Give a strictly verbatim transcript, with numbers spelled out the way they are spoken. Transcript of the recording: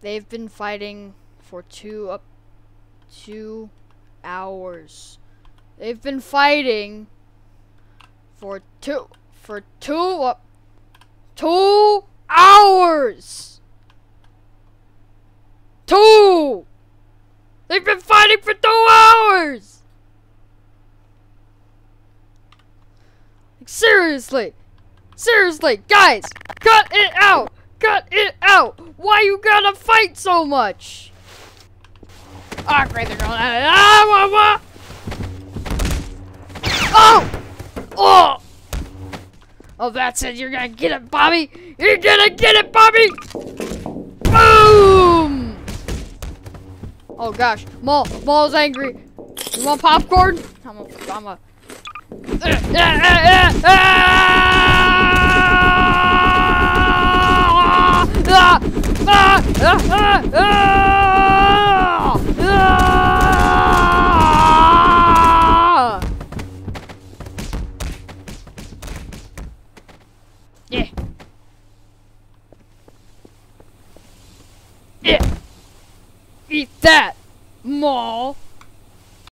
They've been fighting for two up two hours. They've been fighting for two for two uh, two hours. Two. They've been fighting for two hours. Like, seriously, seriously, guys, cut it out. Cut it out! Why you gotta fight so much? Ah, great, they're going at it. Ah, wah, wah. Oh! Oh! Oh, that's it. You're gonna get it, Bobby. You're gonna get it, Bobby. Boom! Oh gosh, Maul, Maul's angry. You want popcorn? I'm a, I'm a. Uh, uh, uh, uh, Ah! Ah! Ah! Ah! Ah! Ah! Yeah. Yeah. Eat that, Maul.